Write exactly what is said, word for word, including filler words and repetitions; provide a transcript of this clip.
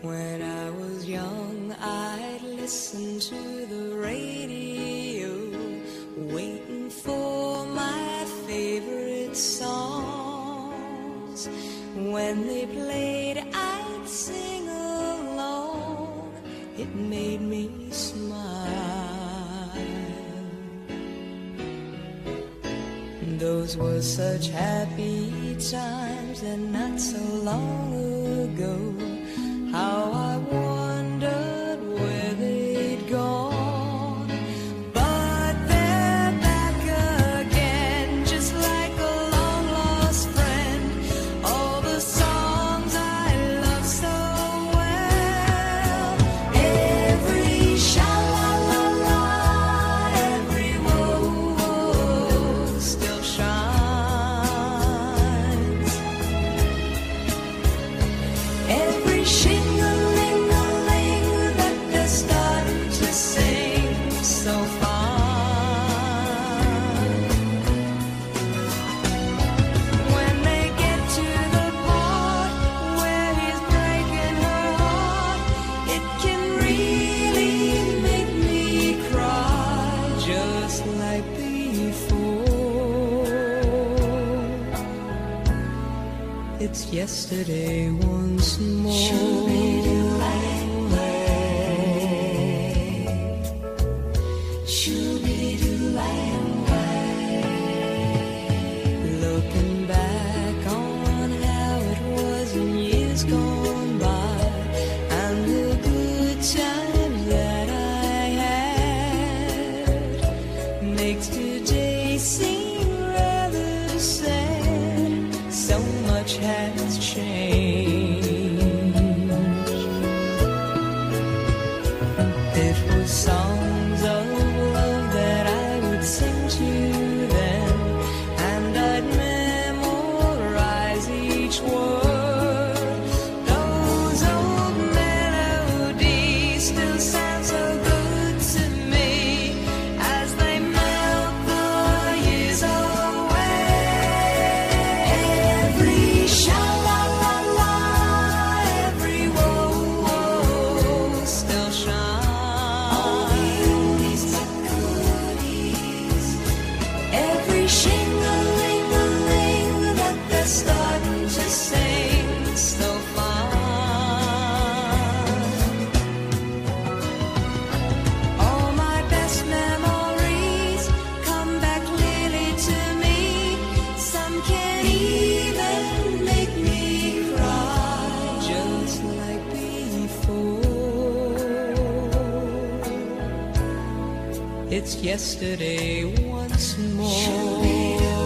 When I was young, I'd listen to the radio, waiting for my favorite songs. When they played, I'd sing along. It made me smile. Those were such happy times, and not so long ago. How I wondered where they'd gone. But they're back again, just like a long-lost friend. All the songs I love so well. Every sha-la-la-la, every whoa-whoa still shines. Every shing-a-ling-a-ling that they're starting to sing so fine. When they get to the part where he's breaking her heart, it can really make me cry, just like before. It's yesterday once more. Looking back on how it was in years gone by, and the good times that I had, makes today seem rather sad. So much has changed. It was songs of love that I would sing to them, and I'd memorize each word. Those old melodies still sound so good to me as they melt the years away. Every sha-la-la-la, every whoa-whoa still shines. All the oldies but goodies. Every shing-a-ling-a-ling that they're starting to sing so fine. All my best memories come back clearly to me. Some can even make me cry, just like before. It's yesterday once more.